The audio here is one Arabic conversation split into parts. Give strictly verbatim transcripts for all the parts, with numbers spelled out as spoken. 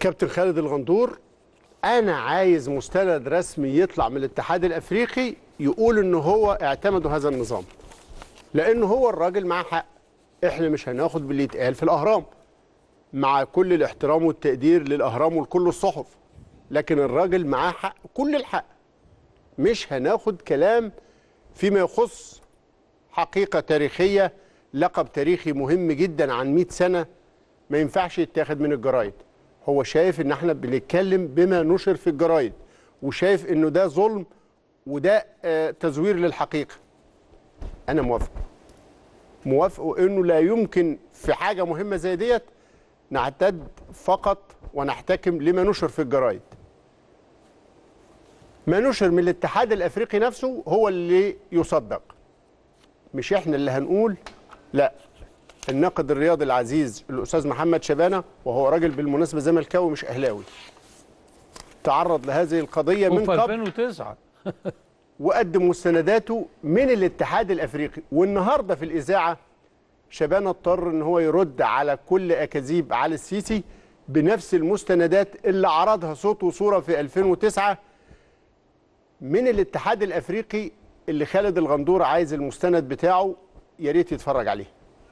كابتن خالد الغندور، انا عايز مستند رسمي يطلع من الاتحاد الافريقي يقول ان هو اعتمدوا هذا النظام، لانه هو الراجل معاه حق. احنا مش هناخد باللي يتقال في الاهرام، مع كل الاحترام والتقدير للاهرام ولكل الصحف، لكن الراجل معاه حق، كل الحق. مش هناخد كلام فيما يخص حقيقة تاريخية، لقب تاريخي مهم جدا عن مئة سنة، ما ينفعش يتاخد من الجرايد. هو شايف ان احنا بنتكلم بما نشر في الجرايد، وشايف انه ده ظلم وده آه تزوير للحقيقة. انا موافق موافق انه لا يمكن في حاجة مهمة زي ديت نعتد فقط ونحتكم لما نشر في الجرايد. ما نشر من الاتحاد الافريقي نفسه هو اللي يصدق، مش احنا اللي هنقول. لا، الناقد الرياضي العزيز الاستاذ محمد شبانه، وهو راجل بالمناسبه زملكاوي مش اهلاوي، تعرض لهذه القضيه من قبل ألفين وتسعة وقدم مستنداته من الاتحاد الافريقي. والنهارده في الاذاعه شبانه اضطر ان هو يرد على كل اكاذيب علي السيسي بنفس المستندات اللي عرضها صوت وصوره في ألفين وتسعة من الاتحاد الافريقي، اللي خالد الغندور عايز المستند بتاعه، يا ريت يتفرج عليه.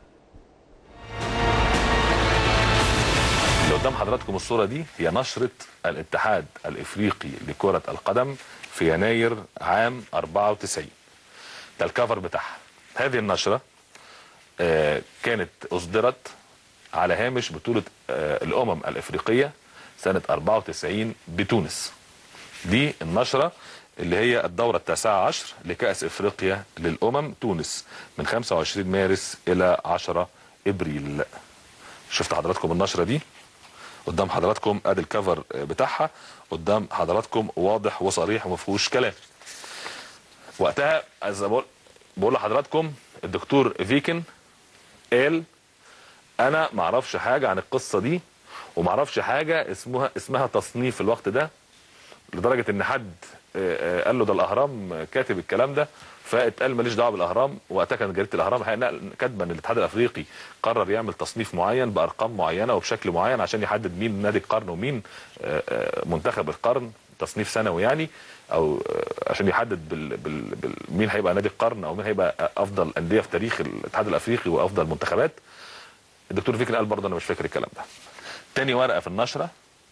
اللي قدام حضراتكم الصورة دي هي نشرة الاتحاد الافريقي لكرة القدم في يناير عام أربعة وتسعين. ده الكفر بتاعها. هذه النشرة آه كانت اصدرت على هامش بطولة آه الامم الافريقية سنة أربعة وتسعين بتونس. دي النشرة اللي هي الدورة التاسعة عشر لكأس افريقيا للامم تونس من خمسة وعشرين مارس الى عشرة ابريل. شفت حضراتكم النشرة دي قدام حضراتكم، ادي الكفر بتاعها قدام حضراتكم، واضح وصريح وما فيهوش كلام. وقتها بقول بقول لحضراتكم الدكتور فيكن قال انا ما اعرفش حاجه عن القصه دي، وما اعرفش حاجه اسمها اسمها تصنيف في الوقت ده، لدرجه ان حد قال له ده الاهرام كاتب الكلام ده، فاتقال ماليش دعوه بالاهرام. وقتها كانت جريده الاهرام كاتبه ان الاتحاد الافريقي قرر يعمل تصنيف معين بارقام معينه وبشكل معين عشان يحدد مين نادي القرن ومين منتخب القرن، تصنيف سنوي يعني، او عشان يحدد بال بال بال مين هيبقى نادي القرن او مين هيبقى افضل انديه في تاريخ الاتحاد الافريقي وافضل منتخبات. الدكتور فيكن قال برضه انا مش فاكر الكلام ده. تاني ورقه في النشره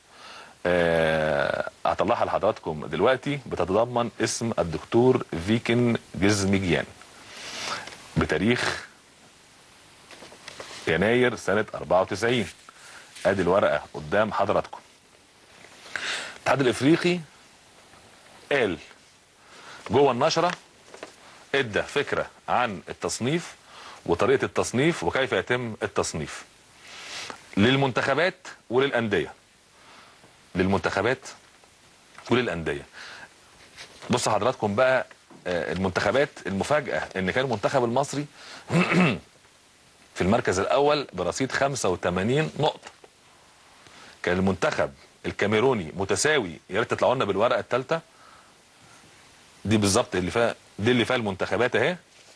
أه هطلعها لحضراتكم دلوقتي، بتتضمن اسم الدكتور فيكن جزمجيان بتاريخ يناير سنة أربعة وتسعين. ادي الورقة قدام حضراتكم. الاتحاد الافريقي قال جوه النشرة، ادى فكرة عن التصنيف وطريقة التصنيف وكيف يتم التصنيف للمنتخبات وللأندية. للمنتخبات وللأندية. بص حضراتكم بقى المنتخبات، المفاجأة ان كان المنتخب المصري في المركز الاول برصيد خمسة وثمانين نقطة. كان المنتخب الكاميروني متساوي. يا ريت تطلعوا لنا بالورقة الثالثة دي بالظبط، اللي فيها دي اللي فيها المنتخبات اهي.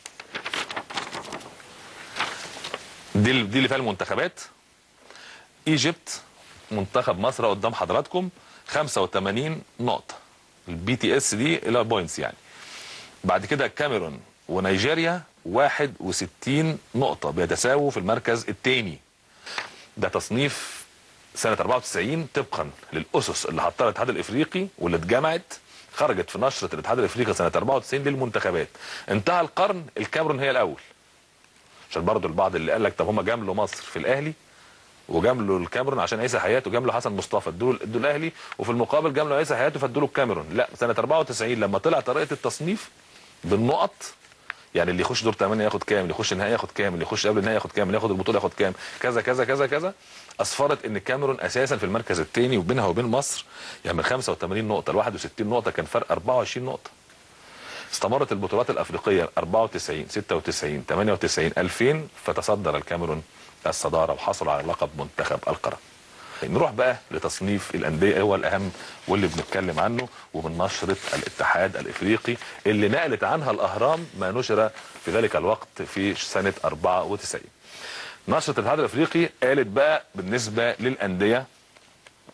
دي دي اللي فيها المنتخبات. ايجيبت منتخب مصر قدام حضراتكم خمسة وثمانين نقطة، البي تي اس دي الى بوينتس يعني. بعد كده الكاميرون ونيجيريا واحد وستين نقطة بيتساووا في المركز الثاني. ده تصنيف سنة أربعة وتسعين طبقا للأسس اللي حطها الاتحاد الافريقي واللي اتجمعت خرجت في نشرة الاتحاد الافريقي سنة أربعة وتسعين للمنتخبات. انتهى القرن الكاميرون هي الاول، عشان برضو البعض اللي قال لك طب هم جاملوا مصر في الاهلي وجاملوا الكاميرون عشان عيسى حياته، وجاملوا حسن مصطفى ادوا ادوا الاهلي، وفي المقابل جاملوا عيسى حياته فادوا له الكاميرون. لا، سنه أربعة وتسعين لما طلع طريقه التصنيف بالنقط، يعني اللي يخش دور ثمانية ياخد كام، اللي يخش النهائي ياخد كام، اللي يخش قبل النهائي ياخد كام، اللي ياخد البطوله ياخد كام، كذا كذا كذا كذا، اسفرت ان الكاميرون اساسا في المركز الثاني، وبينها وبين مصر يعني من خمسة وثمانين نقطه ل واحد وستين نقطه كان فرق أربعة وعشرين نقطه. استمرت البطولات الافريقيه أربعة وتسعين ستة وتسعين ثمانية وتسعين ألفين، فتصدر الكاميرون الصداره وحصل على لقب منتخب القرن. نروح بقى لتصنيف الانديه، هو الاهم واللي بنتكلم عنه، ومن نشره الاتحاد الافريقي اللي نقلت عنها الاهرام ما نشر في ذلك الوقت في سنه أربعة وتسعين. نشره الاتحاد الافريقي قالت بقى بالنسبه للانديه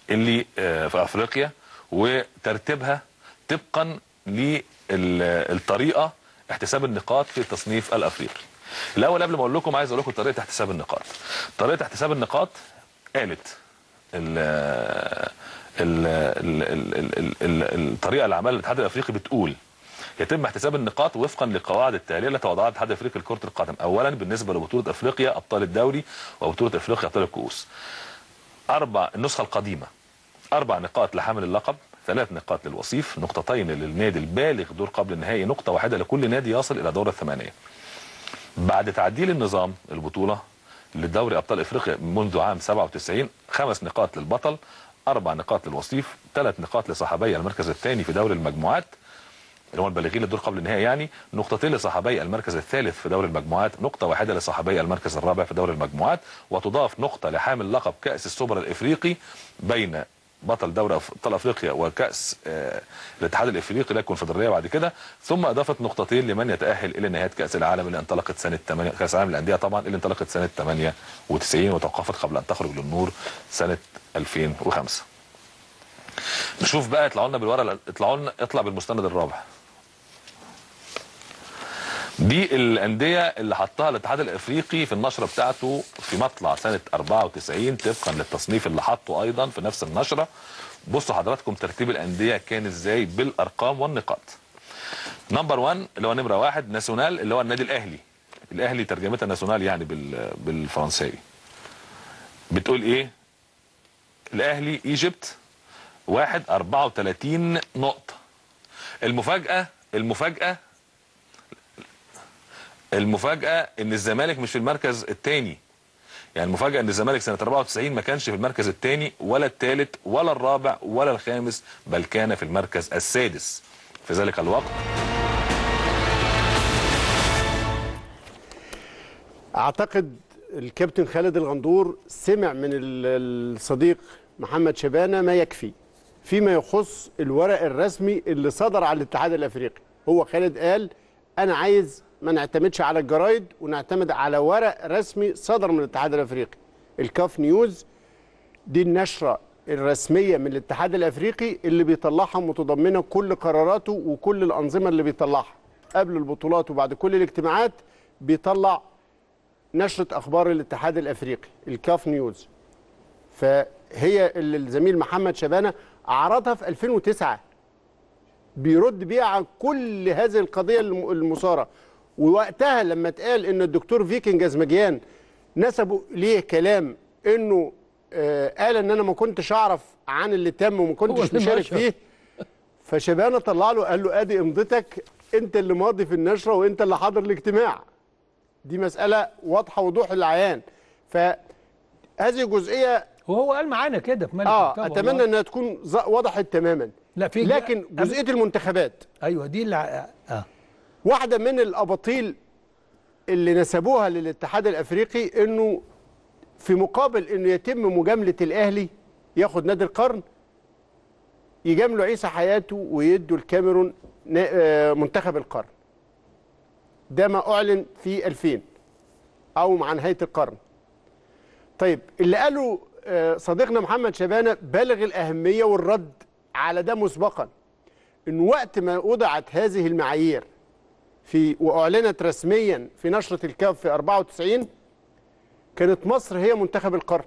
اللي في افريقيا وترتيبها طبقا للطريقه احتساب النقاط في التصنيف الافريقي. الاول قبل ما اقول لكم عايز اقول لكم طريقه احتساب النقاط. طريقه احتساب النقاط قالت ال ال ال الطريقه اللي عملها الاتحاد الافريقي بتقول يتم احتساب النقاط وفقا للقواعد التاليه التي وضعها الاتحاد الافريقي لكره القدم. اولا بالنسبه لبطوله افريقيا ابطال الدوري وبطوله افريقيا ابطال الكؤوس. اربع النسخه القديمه اربع نقاط لحامل اللقب، ثلاث نقاط للوصيف، نقطتين للنادي البالغ دور قبل النهائي، نقطه واحده لكل نادي يصل الى دور الثمانيه. بعد تعديل النظام البطوله لدوري ابطال افريقيا منذ عام سبعة وتسعين، خمس نقاط للبطل، اربع نقاط للوصيف، ثلاث نقاط لصحابي المركز الثاني في دوري المجموعات اللي هم البالغين للدور قبل النهائي يعني، نقطتين لصحابي المركز الثالث في دوري المجموعات، نقطه واحده لصحابي المركز الرابع في دوري المجموعات، وتضاف نقطه لحامل لقب كاس السوبر الافريقي بين بطل دوري ابطال افريقيا وكاس آه الاتحاد الافريقي لا الكونفدراليه بعد كده، ثم اضافت نقطتين لمن يتاهل الى نهايه كاس العالم اللي انطلقت سنه ثمانية، كاس العالم للانديه طبعا اللي انطلقت سنه ثمانية وتسعين وتوقفت قبل ان تخرج للنور سنه ألفين وخمسة. نشوف بقى اطلعوا لنا بالورقه، اطلعوا لنا اطلع بالمستند الرابع. دي الانديه اللي حطها الاتحاد الافريقي في النشره بتاعته في مطلع سنه أربعة وتسعين طبقا للتصنيف اللي حطه ايضا في نفس النشره. بصوا حضراتكم ترتيب الانديه كان ازاي بالارقام والنقاط. نمبر واحد اللي هو نمره واحد ناسيونال اللي هو النادي الاهلي. الاهلي ترجمتها ناسيونال يعني بال بالفرنساوي. بتقول ايه؟ الاهلي ايجيبت واحد أربعة وثلاثين نقطه. المفاجاه المفاجاه المفاجأة ان الزمالك مش في المركز الثاني. يعني المفاجأة ان الزمالك سنة أربعة وتسعين ما كانش في المركز الثاني ولا الثالث ولا الرابع ولا الخامس، بل كان في المركز السادس في ذلك الوقت. اعتقد الكابتن خالد الغندور سمع من الصديق محمد شبانة ما يكفي فيما يخص الورق الرسمي اللي صدر على الاتحاد الافريقي. هو خالد قال انا عايز ما نعتمدش على الجرايد ونعتمد على ورق رسمي صدر من الاتحاد الافريقي. الكاف نيوز دي النشره الرسميه من الاتحاد الافريقي اللي بيطلعها متضمنه كل قراراته وكل الانظمه اللي بيطلعها قبل البطولات وبعد كل الاجتماعات. بيطلع نشره اخبار الاتحاد الافريقي الكاف نيوز. فهي اللي الزميل محمد شبانة عرضها في ألفين وتسعة بيرد بيها عن كل هذه القضيه المثاره. ووقتها لما اتقال ان الدكتور فيكينج ازمجيان نسبوا ليه كلام انه آه قال ان انا ما كنتش اعرف عن اللي تم وما كنتش مشارك فيه، فشبانة طلع له قال له ادي امضتك، انت اللي ماضي في النشره وانت اللي حاضر الاجتماع. دي مساله واضحه وضوح العيان. فهذه جزئيه وهو قال معانا كده في ملك اه اتمنى انها تكون وضحت تماما. لا في لكن جزئيه المنتخبات ايوه دي اللي اه واحدة من الأباطيل اللي نسبوها للاتحاد الأفريقي إنه في مقابل إنه يتم مجاملة الأهلي ياخد نادي القرن، يجاملوا عيسى حياته ويدوا الكاميرون منتخب القرن. ده ما أعلن في ألفين أو مع نهاية القرن. طيب اللي قاله صديقنا محمد شبانة بالغ الأهمية والرد على ده مسبقا، إن وقت ما وضعت هذه المعايير في واعلنت رسميا في نشره الكاف في أربعة وتسعين كانت مصر هي منتخب القرن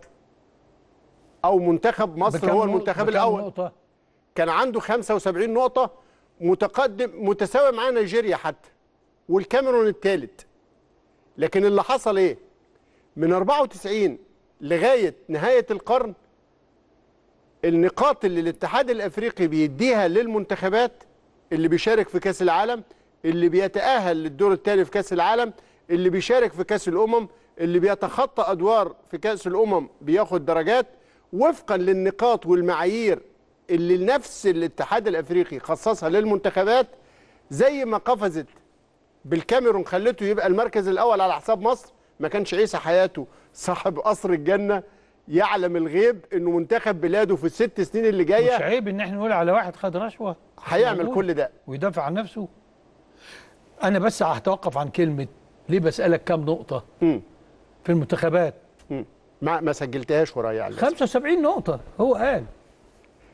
او منتخب مصر هو المنتخب الاول. نقطة. كان عنده خمسة وسبعين نقطه متقدم متساوي مع نيجيريا حتى والكاميرون الثالث. لكن اللي حصل ايه؟ من أربعة وتسعين لغايه نهايه القرن النقاط اللي الاتحاد الافريقي بيديها للمنتخبات اللي بيشارك في كاس العالم، اللي بيتأهل للدور الثاني في كأس العالم، اللي بيشارك في كأس الأمم، اللي بيتخطى أدوار في كأس الأمم بياخد درجات وفقا للنقاط والمعايير اللي نفس الاتحاد الأفريقي خصصها للمنتخبات. زي ما قفزت بالكاميرون خلته يبقى المركز الأول على حساب مصر. ما كانش عيسى حياته صاحب قصر الجنة يعلم الغيب انه منتخب بلاده في الست سنين اللي جايه مش عيب ان احنا نقول على واحد خد رشوه هيعمل كل ده ويدافع عن نفسه. انا بس هتوقف عن كلمه ليه بسالك كام نقطه مم. في المنتخبات. مم. ما ما سجلتهاش ورايا على خمسة وسبعين نقطه هو قال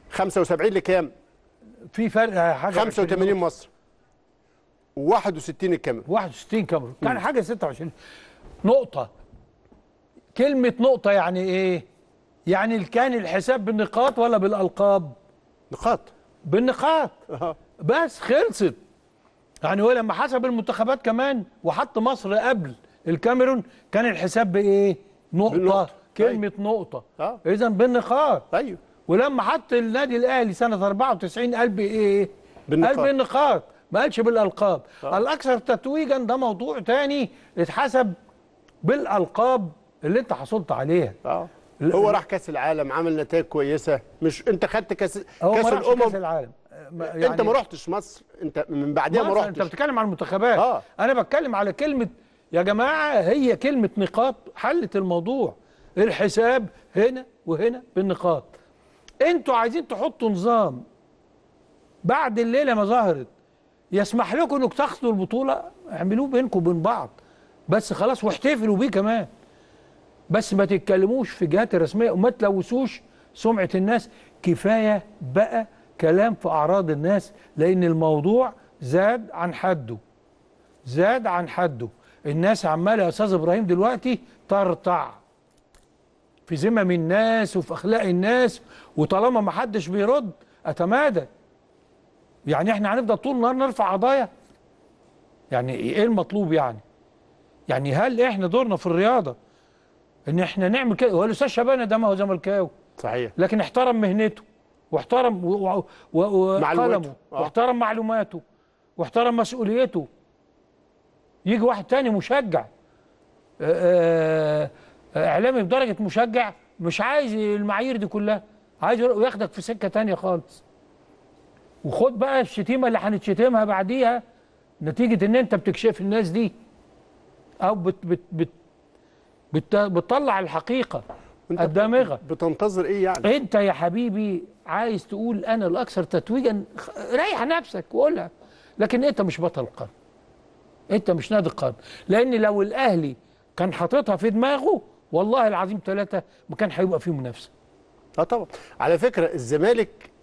خمسة وسبعين لكام؟ في فرق حاجه خمسة وثمانين مصر وواحد وستين الكاميرون. واحد وستين كاميرون كان حاجه ستة وعشرين نقطه. كلمه نقطه يعني ايه؟ يعني كان الحساب بالنقاط ولا بالالقاب؟ نقاط. بالنقاط. أه. بس خلصت. يعني هو لما حسب المنتخبات كمان وحط مصر قبل الكاميرون كان الحساب بايه؟ نقطه. بالنقطة. كلمه أيوه. نقطه. اه اذا بالنقاط. ايوه. ولما حط النادي الاهلي سنه أربعة وتسعين قال بايه؟ بالنقاط. قال بالنقاط، ما قالش بالالقاب. آه. الاكثر تتويجا ده موضوع تاني اتحسب بالالقاب اللي انت حصلت عليها. اه هو راح كاس العالم عمل نتائج كويسه. مش انت خدت كاس هو كاس ما راحش الامم؟ كاس العالم. يعني انت ما رحتش مصر، انت من بعدها ما رحتش. انت بتتكلم عن المنتخبات. آه. انا بتكلم على كلمه يا جماعه، هي كلمه نقاط حلت الموضوع. الحساب هنا وهنا بالنقاط. انتوا عايزين تحطوا نظام بعد الليله ما ظهرت يسمح لكم انكم تاخدوا البطوله، اعملوه بينكم وبين بعض بس خلاص، واحتفلوا بيه كمان. بس ما تتكلموش في الجهات الرسميه وما تلوثوش سمعه الناس. كفايه بقى كلام في اعراض الناس، لان الموضوع زاد عن حده. زاد عن حده. الناس عماله يا استاذ ابراهيم دلوقتي ترتع في ذمم الناس وفي اخلاق الناس، وطالما ما حدش بيرد اتمادى. يعني احنا هنفضل طول النهار نرفع قضايا؟ يعني ايه المطلوب يعني؟ يعني هل احنا دورنا في الرياضه ان احنا نعمل كده؟ هو الاستاذ شبانه ده ما هو زملكاوي صحيح، لكن احترم مهنته واحترم وقلمه واحترم معلوماته واحترم مسؤوليته. يجي واحد تاني مشجع اعلامي بدرجه مشجع مش عايز المعايير دي كلها، عايز ياخدك في سكه تانيه خالص. وخد بقى الشتيمه اللي هنتشتمها بعديها نتيجه ان انت بتكشف الناس دي او بت بت بت بت بتطلع الحقيقه الدامغه. بتنتظر ايه يعني؟ انت يا حبيبي عايز تقول انا الاكثر تتويجا، ريح نفسك وقولها، لكن انت مش بطل القرن، انت مش نادي القرن. لان لو الاهلي كان حاططها في دماغه والله العظيم ثلاثه ما كان هيبقى فيه منافسه. اه طبعا. على فكره الزمالك